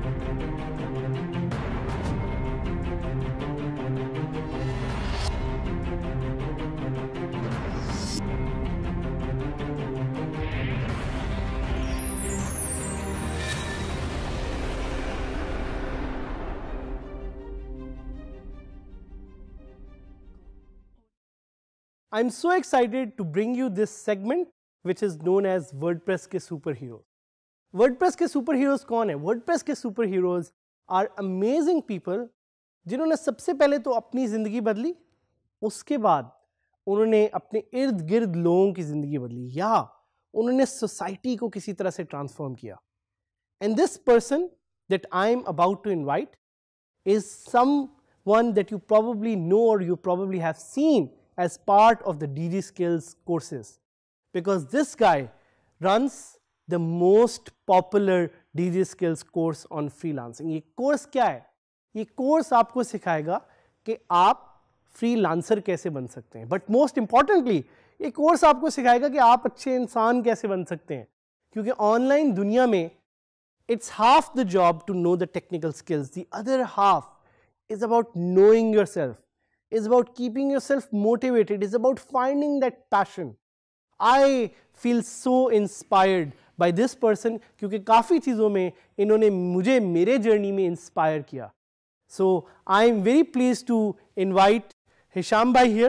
I'm so excited to bring you this segment which is known as WordPress के superheroes. WordPress के superheroes कौन है? WordPress के superheroes are amazing people जिन्होंने सबसे पहले तो अपनी ज़िंदगी बदली, उसके बाद उन्होंने अपने इर्द गिर्द लोगों की ज़िंदगी बदली या उन्होंने सोसाइटी को किसी तरह से ट्रांसफॉर्म किया. And this person that I'm about to invite is someone that you probably know or you probably have seen as part of the DigiSkills courses, because this guy runs the most popular DigiSkills course on freelancing. ये course क्या है? ये course आपको सिखाएगा कि आप freelancer कैसे बन सकते हैं, बट मोस्ट इम्पॉर्टेंटली ये कोर्स आपको सिखाएगा कि आप अच्छे इंसान कैसे बन सकते हैं, क्योंकि ऑनलाइन दुनिया में it's half the job to know the technical skills, the other half is about knowing yourself, is about keeping yourself motivated, is about finding that passion. I feel so inspired by this person क्योंकि काफ़ी चीज़ों में इन्होंने मुझे मेरे journey में inspire किया. So I am very pleased to invite Hisham bhai here.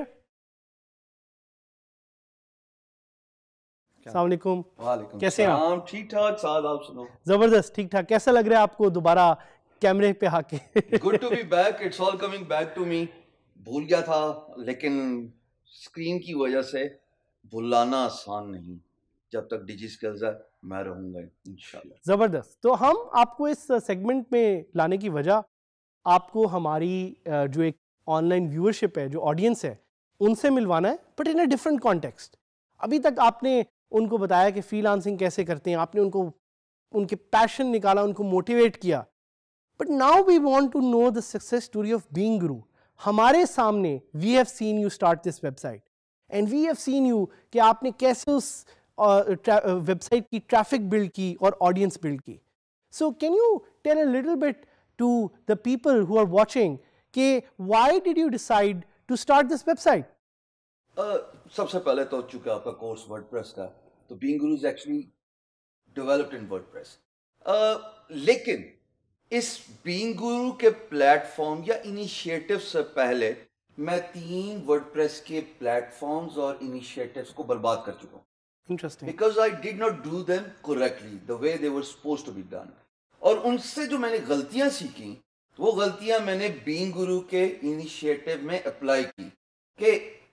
अस्सलाम वालेकुम. वालेकुम कैसे हैं आप? ठीक ठाक. साथ आप सुनो. जबरदस्त, ठीक ठाक. कैसा लग रहा है आपको दोबारा कैमरे पे आके? Good to be back. It's all coming back to me. भूल गया था, लेकिन स्क्रीन की वजह से भुलाना आसान नहीं. जब तक डिजिस्किल्स है मैं रहूंगा इंशाल्लाह. जबरदस्त. तो हम आपको इस सेगमेंट में लाने की वजह, आपको हमारी जो एक ऑनलाइन व्यूअरशिप है, जो ऑडियंस है, उनसे मिलवाना है, but in a different context. अभी तक आपने उनको बताया कि फ्रीलांसिंग कैसे करते हैं, आपने उनको उनके पैशन निकाला, उनको मोटिवेट किया, but now we want to know the success story of being Guru. हमारे सामने we have seen you start this website and we have seen you कि आपने कैसे उस वेबसाइट की ट्रैफिक बिल्ड की और ऑडियंस बिल्ड की. So can you tell a little bit to the people who are watching कि why did you decide to start this website? सबसे पहले तो चूंकि आपका कोर्स वर्डप्रेस का, तो being Guru is actually developed in WordPress. लेकिन इस बीइंग गुरु के प्लेटफॉर्म या इनिशिएटिव से पहले मैं 3 वर्डप्रेस के प्लेटफॉर्म्स और इनिशिएटिव्स को बर्बाद कर चुका हूं. Interesting. Because I did not do them correctly the way they were supposed to be done. और उनसे जो मैंने गलतियां सीखी, वो गलतियां मैंने बीइंग गुरु के इनिशिएटिव में अप्लाई की कि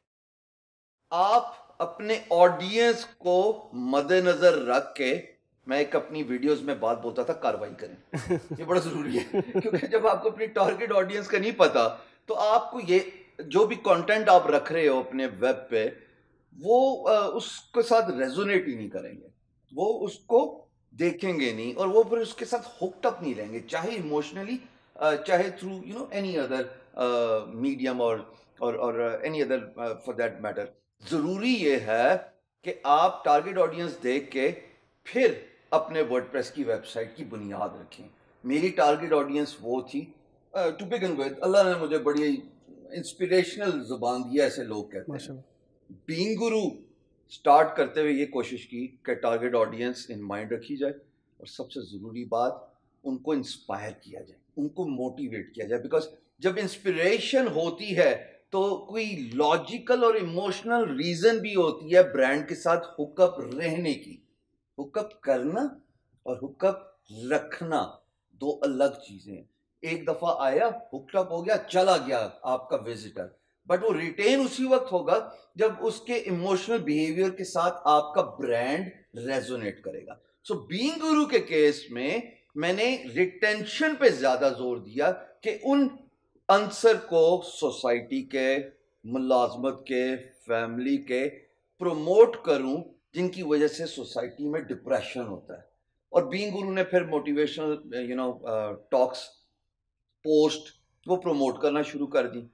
आप अपने ऑडियंस को मद्देनजर रख के, मैं एक अपनी वीडियोस में बात बोलता था, कार्रवाई करें. ये बड़ा जरूरी है क्योंकि जब आपको अपनी टारगेट ऑडियंस का नहीं पता, तो आपको ये जो भी कंटेंट आप रख रहे हो अपने वेब पे, वो उसके साथ रेजोनेट ही नहीं करेंगे, वो उसको देखेंगे नहीं, और वो फिर उसके साथ हुक्ड अप नहीं रहेंगे, चाहे इमोशनली, चाहे थ्रू एनी अदर मीडियम और any other for that matter. जरूरी ये है कि आप टारगेट ऑडियंस देख के फिर अपने वर्डप्रेस की वेबसाइट की बुनियाद रखें. मेरी टारगेट ऑडियंस वो थी, टू बिगिन विद, अल्लाह ने मुझे बड़ी इंस्पिरेशनल जुबान दी, ऐसे लोग कहते हैं. बीइंग गुरु स्टार्ट करते हुए ये कोशिश की कि टारगेट ऑडियंस इन माइंड रखी जाए, और सबसे ज़रूरी बात, उनको इंस्पायर किया जाए, उनको मोटिवेट किया जाए. बिकॉज जब इंस्पिरेशन होती है तो कोई लॉजिकल और इमोशनल रीज़न भी होती है ब्रांड के साथ हुकअप रहने की. हुकअप करना और हुकअप रखना दो अलग चीजें हैं. एक दफा आया, हुकअप हो गया, चला गया आपका विजिटर, बट वो रिटेन उसी वक्त होगा जब उसके इमोशनल बिहेवियर के साथ आपका ब्रांड रेजोनेट करेगा. सो बीइंग गुरु के केस में मैंने रिटेंशन पे ज्यादा जोर दिया कि उन अंसर को सोसाइटी के, मुलाजमत के, फैमिली के प्रमोट करूं जिनकी वजह से सोसाइटी में डिप्रेशन होता है. और बीइंग गुरु ने फिर मोटिवेशनल टॉक्स, पोस्ट, वो प्रमोट करना शुरू कर दी.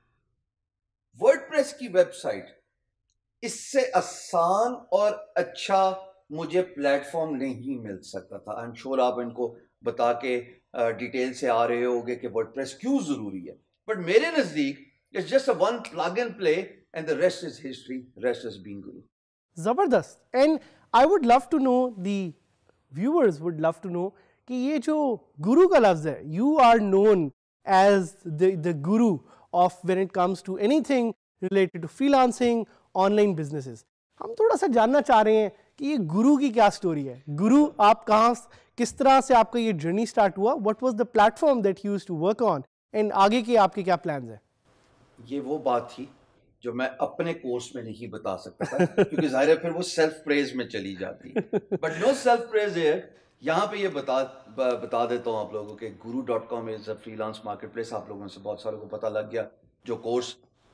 वर्डप्रेस की वेबसाइट इससे आसान और अच्छा مجھے پلیٹ فارم نہیں مل سکتا تھا. آئی ایم شیور آپ ان کو بتا کے ڈیٹیل سے آ رہے ہوگے کہ ورڈ پریس کیوں ضروری ہے, بٹ میرے نزدیک it's just one plug and play and the rest is history, rest is being guru. زبردست. And I would love to know, the viewers would love to know کہ یہ جو گرو کا لفظ ہے, you are known as the guru of when it comes to anything related to freelancing, online businesses. ہم تھوڑا سا جاننا چاہ رہے ہیں کہ یہ گرو کی کیا اسٹوری ہے. گرو آپ کہاں, کس طرح سے آپ کا یہ جرنی اسٹارٹ ہوا, what was the platform that you used to work on, and آگے کے آپ کے کیا پلانز ہیں؟ یہ وہ بات تھی جو میں اپنے کورس میں نہیں بتا سکتا تھا کیونکہ ظاہر ہے پھر وہ سیلف پریز میں چلی جاتی, بٹ نو سیلف پریز ہے. یہاں پہ یہ بتا دیتا ہوں آپ لوگوں کہ guru.com is a freelance marketplace. آپ لوگوں میں سے بہت ساروں کو پتہ لگ گیا جو کورس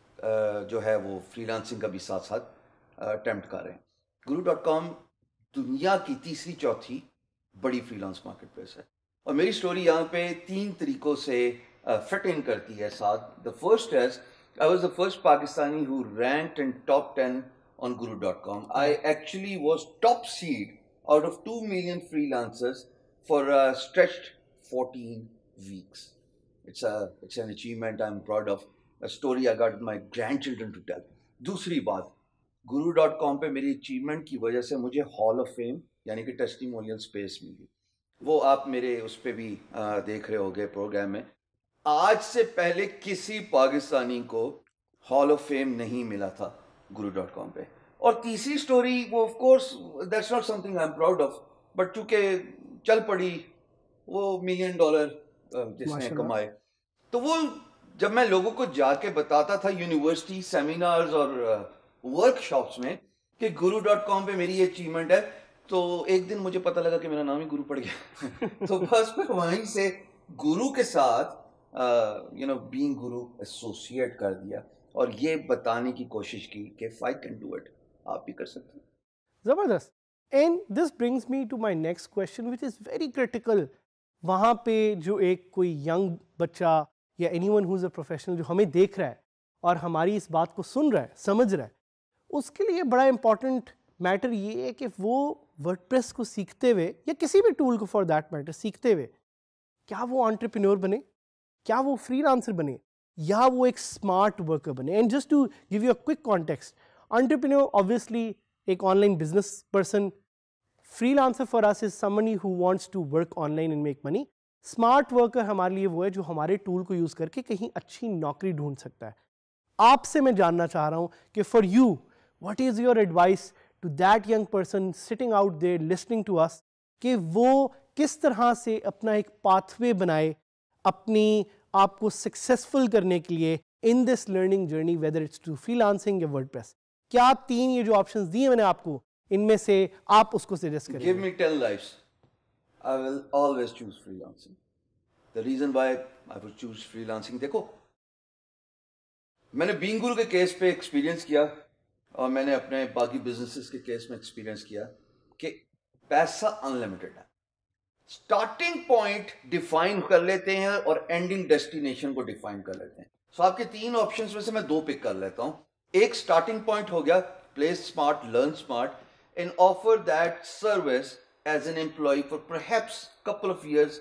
جو ہے وہ فری لانسنگ کا بھی ساتھ ساتھ اٹیمپٹ کر رہے ہیں. guru.com دنیا کی تیسری چوتھی بڑی فری لانس مارکیٹ پلیس ہے, اور میری سٹوری یہاں پہ 3 طریقوں سے فٹ ان کرتی ہے ساتھ. The first is I was the first Pakistani who ranked in top 10 on guru.com. I actually was top seed out of 2 million freelancers for a stretched 14 weeks. It's an achievement I'm proud of, a story I got my grandchildren to tell. دوسری بات, guru.com پہ میری achievement کی وجہ سے مجھے hall of fame یعنی کہ ٹیسٹیمونیل اسپیس ملی. وہ آپ میرے اس پہ بھی دیکھ رہے ہوگے پروگرام میں. آج سے پہلے کسی پاکستانی کو ہال آف فیم نہیں ملا تھا guru.com پہ. اور تیسری سٹوری وہ of course that's not something I am proud of, but چونکہ چل پڑی وہ $1 ملین جس نے کمائے. تو وہ جب میں لوگوں کو جا کے بتاتا تھا یونیورسٹی سیمینارز اور ورک شاپس میں کہ guru.com پہ میری یہ اچیومنٹ ہے, تو ایک دن مجھے پتہ لگا کہ میرا نام ہی گرو پڑ گیا. تو بس پھر وہیں سے گرو کے ساتھ بینگ گرو ایسوسیٹ کر دیا اور یہ بتانے کی کوشش کی کہ if I can do it آپ بھی کر سکتے ہیں. زبردست. And this brings me to my next question which is very critical. وہاں پہ جو ایک کوئی ینگ بچہ یا anyone who's a professional جو ہمیں دیکھ رہا ہے اور ہماری اس بات کو سن رہا ہے, سمجھ رہا ہے, اس کے لیے بڑا امپورٹنٹ میٹر یہ ہے کہ وہ ورڈ پریس کو سیکھتے ہوئے یا کسی بھی ٹول کو فار دیٹ میٹر سیکھتے ہوئے کیا وہ انٹرپرینور بنے, کیا وہ فری لانسر بنے, یا وہ ایک اسمارٹ ورکر بنے. And just to give you a quick context, entrepreneur obviously ایک online business person, freelancer for us is somebody who wants to work online and make money. Smart worker ہمارے لیے وہ ہے جو ہمارے tool کو use کر کے کہیں اچھی نوکری ڈھونڈ سکتا ہے. آپ سے میں جاننا چاہ رہا ہوں کہ for you what is your advice to that young person sitting out there listening to us, کہ وہ کس طرح سے اپنا ایک پاتھ وے بنائے اپنی آپ کو سکسیسفل کرنے کے لیے in this learning journey, whether it's to freelancing یا ورڈ پریس. کیا 3 یہ جو آپشنز دیے میں نے آپ کو, ان میں سے آپ اس کو سجیسٹ کریں؟ Give me 10 lives. I will always choose freelancing. The reason why I would choose freelancing, دیکھو میں نے بینگ گرو کے کیس پہ ایکسپیرینس کیا اور میں نے اپنے باقی بزنسز کے کیس میں ایکسپیرینس کیا کہ پیسہ انلمیٹڈ ہے. اسٹارٹنگ پوائنٹ ڈیفائن کر لیتے ہیں اور اینڈنگ ڈیسٹینیشن کو ڈیفائن کر لیتے ہیں. سو آپ کے 3 آپشنس میں سے میں 2 پک کر لیتا ہوں. ایک اسٹارٹنگ پوائنٹ ہو گیا play smart, learn smart, and offer that service as an employee for perhaps couple of years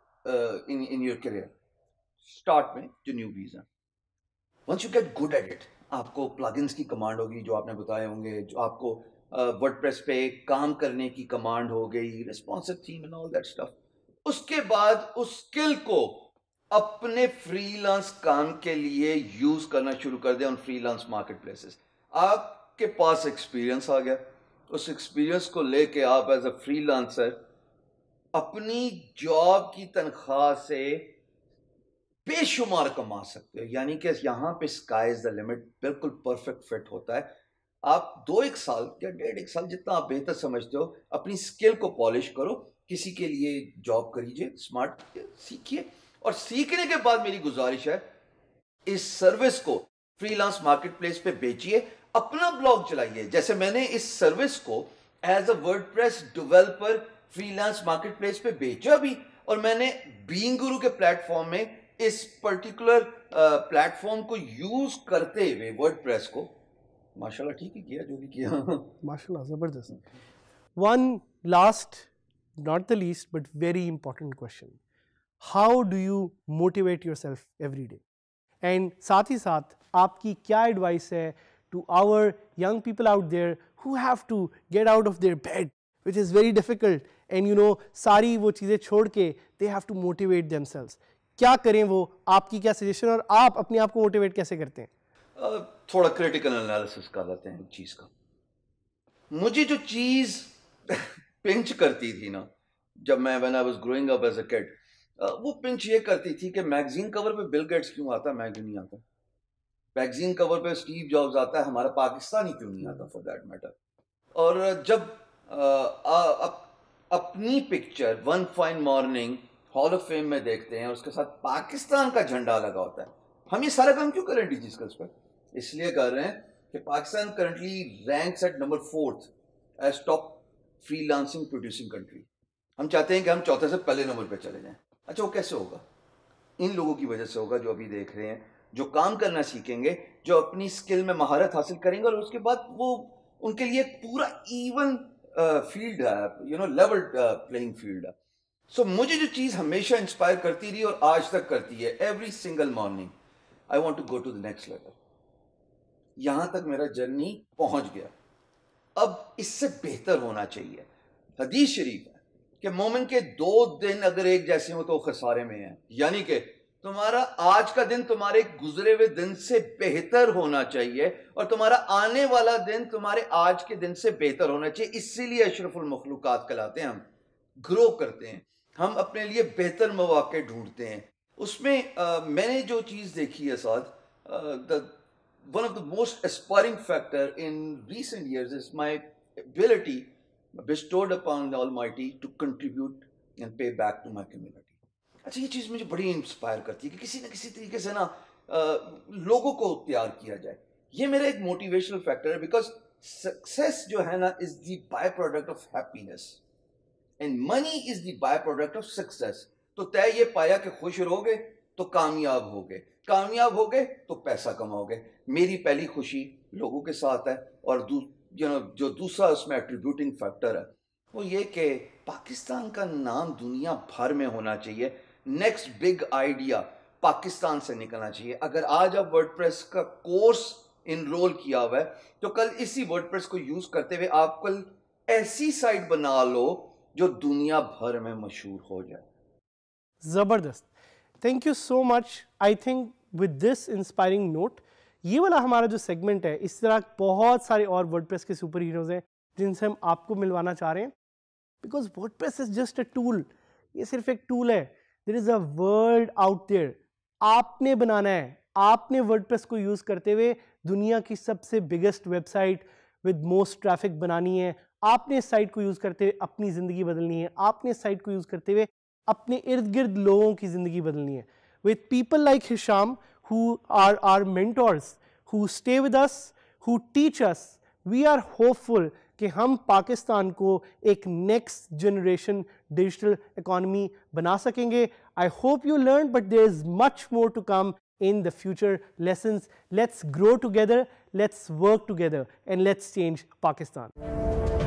in your career. Start میں جو newbies ہیں. Once you get good at it, آپ کو plugins کی کمانڈ ہوگی جو آپ نے بتائے ہوں گے, جو آپ کو WordPress پہ کام کرنے کی کمانڈ ہو گئی, responsive theme and all that stuff. اس کے بعد اس اسکل کو اپنے فری لانس کام کے لیے یوز کرنا شروع کر دیں on freelance marketplaces. آپ کے پاس ایکسپیرینس آ گیا, اس ایکسپیرینس کو لے کے آپ ایز اے فری لانسر اپنی جاب کی تنخواہ سے بے شمار کما سکتے ہو. یعنی کہ یہاں پہ اسکائی از دا لمٹ بالکل پرفیکٹ فٹ ہوتا ہے. آپ 2-1 سال یا 1.5 سال جتنا آپ بہتر سمجھتے ہو اپنی اسکل کو پالش کرو, کسی کے لیے جاب کریجیے, اسمارٹ سیکھیے, اور سیکھنے کے بعد میری گزارش ہے اس سروس کو فری لانس مارکیٹ پلیس پہ بیچیے, اپنا بلاگ چلائیے. جیسے میں نے اس سروس کو as a WordPress developer freelance marketplace پہ بیچا بھی, اور میں نے بینگ گرو کے پلیٹ فارم میں اس پرٹیکولر پلیٹ فارم کو یوز کرتے ہوئے ورڈ پریس کو ماشاءاللہ ٹھیک ہی کیا جو بھی کیا. ماشاءاللہ زبردست. one last, not the least, but very important question. How do you motivate yourself every day? And ساتھ ہی ساتھ آپ کی کیا ایڈوائس ہے to our young people out there who have to get out of their bed, which is very difficult, and you know ساری وہ چیزیں چھوڑ کے they have to motivate themselves. کیا کریں وہ, آپ کی کیا سجیشن, اور آپ اپنے آپ کو موٹیویٹ کیسے کرتے ہیں؟ تھوڑا کریٹیکل انالیسس کر لیتے ہیں چیز کا. مجھے جو چیز پنچ کرتی تھی نا جب میں when I was growing up as a kid, وہ پنچ یہ کرتی تھی کہ میگزین کور پہ بل گیٹس کیوں آتا ہے, میں کیوں نہیں آتا. میگزین کور پہ اسٹیو جابز آتا ہے, ہمارا پاکستانی کیوں نہیں آتا فار دیٹ میٹر. اور جب اپنی picture one fine morning hall of fame میں دیکھتے ہیں, اس کے ساتھ پاکستان کا جھنڈا لگا ہوتا ہے, ہم یہ سارا کام کیوں کر رہے ہیں ڈیجی اسکلز پہ؟ اس لیے کر رہے ہیں کہ Pakistan currently ranks at number 4th as top freelancing producing country. ہم چاہتے ہیں کہ ہم چوتھے سے پہلے نمبر پہ چلے جائیں. اچھا وہ کیسے ہوگا؟ ان لوگوں کی وجہ سے ہوگا جو ابھی دیکھ رہے ہیں, جو کام کرنا سیکھیں گے, جو اپنی اسکل میں مہارت حاصل کریں گے, اور اس کے بعد وہ ان کے لیے پورا ایون فیلڈ ہے, لیول پلینگ فیلڈ ہے. سو مجھے جو چیز ہمیشہ انسپائر کرتی رہی اور آج تک کرتی ہے, every single morning I want to go to the next level. یہاں تک میرا جرنی پہنچ گیا, اب اس سے بہتر ہونا چاہیے. حدیث شریف ہے کہ مومن کے 2 دن اگر ایک جیسے ہوں تو خسارے میں ہیں, یعنی کہ تمہارا آج کا دن تمہارے گزرے ہوئے دن سے بہتر ہونا چاہیے, اور تمہارا آنے والا دن تمہارے آج کے دن سے بہتر ہونا چاہیے. اسی لیے اشرف المخلوقات کہلاتے ہیں. ہم گرو کرتے ہیں, ہم اپنے لیے بہتر مواقع ڈھونڈتے ہیں. اس میں میں نے جو چیز دیکھی ہے ساتھ, one of the most aspiring factor in recent years is my ability bestowed upon the Almighty to contribute and pay back to my community. اچھا یہ چیز مجھے بڑی انسپائر کرتی ہے کہ کسی نہ کسی طریقے سے نا لوگوں کو تیار کیا جائے. یہ میرا ایک موٹیویشنل فیکٹر ہے, بیکاز سکسیس جو ہے نا is the by product of happiness and money is the by product of success. تو طے یہ پایا کہ خوش رہو گے تو کامیاب ہوگے, کامیاب ہوگے تو پیسہ کماؤ گے. میری پہلی خوشی لوگوں کے ساتھ ہے, اور جو دوسرا اس میں ایٹریبیوٹنگ فیکٹر ہے وہ یہ کہ پاکستان کا نام دنیا بھر میں ہونا چاہیے. نیکسٹ بگ آئیڈیا پاکستان سے نکلنا چاہیے. اگر آج آپ ورڈ پریس کا کورس انرول کیا ہوا ہے تو کل اسی ورڈ پریس کو یوز کرتے ہوئے آپ کل ایسی سائٹ بنا لو جو دنیا بھر میں مشہور ہو جائے. زبردست, thank you so much. I think with this inspiring note یہ والا ہمارا جو سیگمنٹ ہے, اس طرح بہت سارے اور ورڈ پریس کے سپر ہیروز ہیں جن سے ہم آپ کو ملوانا چاہ رہے ہیں, because WordPress is just a tool. یہ صرف ایک ٹول ہے. There is a world out there. آپ نے بنانا ہے, آپ نے ورڈ پریس کو یوز کرتے ہوئے دنیا کی سب سے biggest website with most traffic بنانی ہے. آپ نے اس سائٹ کو یوز کرتے ہوئے اپنی زندگی بدلنی ہے. آپ نے اس سائٹ کو یوز کرتے ہوئے اپنے ارد گرد لوگوں کی زندگی بدلنی ہے. with people like Hisham who are our mentors, who stay with us, who teach us, we are hopeful کہ ہم پاکستان کو ایک نیکسٹ جنریشن ڈیجیٹل اکانومی بنا سکیں گے. I hope you learned, but there is much more to come in the future lessons. Let's grow together, let's work together, and let's change Pakistan.